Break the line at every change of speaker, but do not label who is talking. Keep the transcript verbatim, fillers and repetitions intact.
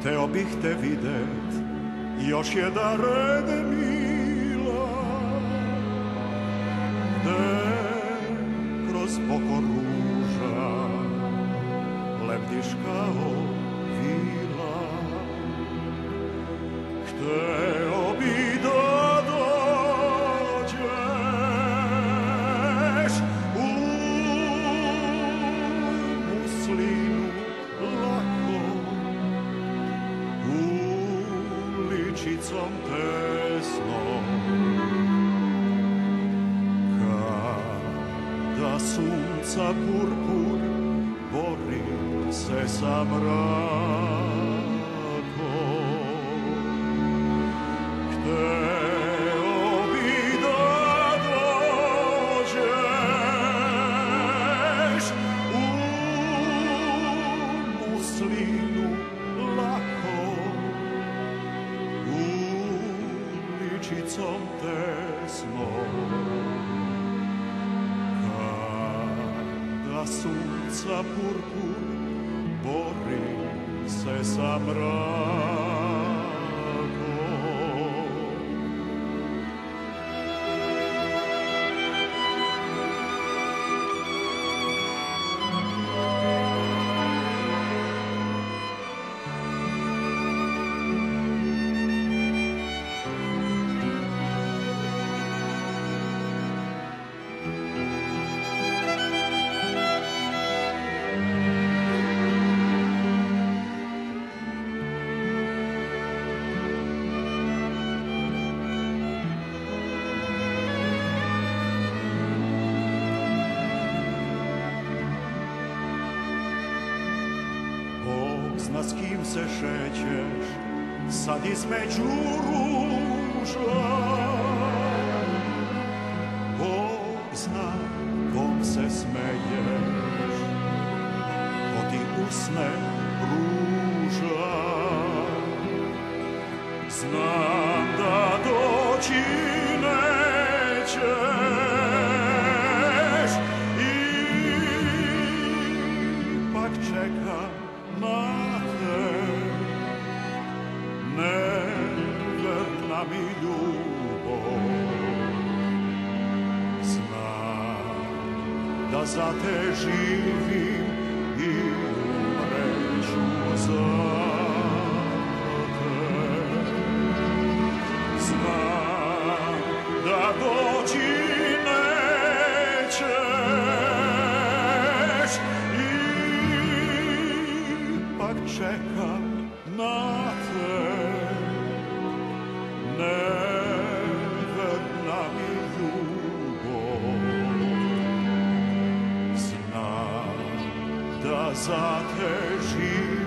Hteo bih te videt još jedan red mila, gde kroz poko ruža lebdiš kao vila. Hteo bi da dođeš u muslinu lako, uličicom tesnom, kada sunca purpur bori se sa mrakom. Hteo bi da dođeš u muslinu lako, uličicom tesnom, kada sunca purpur bori se sa mrakom. Zna s kim se šećeš sad između ruža, Bog zna kom se smeješ, ko ti usne ruža. Znam da doći nećeš, ipak čekam na te, neverna mi ljubav. Znam da za te živim i umreću za te. Znam da doći nećeš, čekam na te, neverna mi ljubav. Znam da za te živim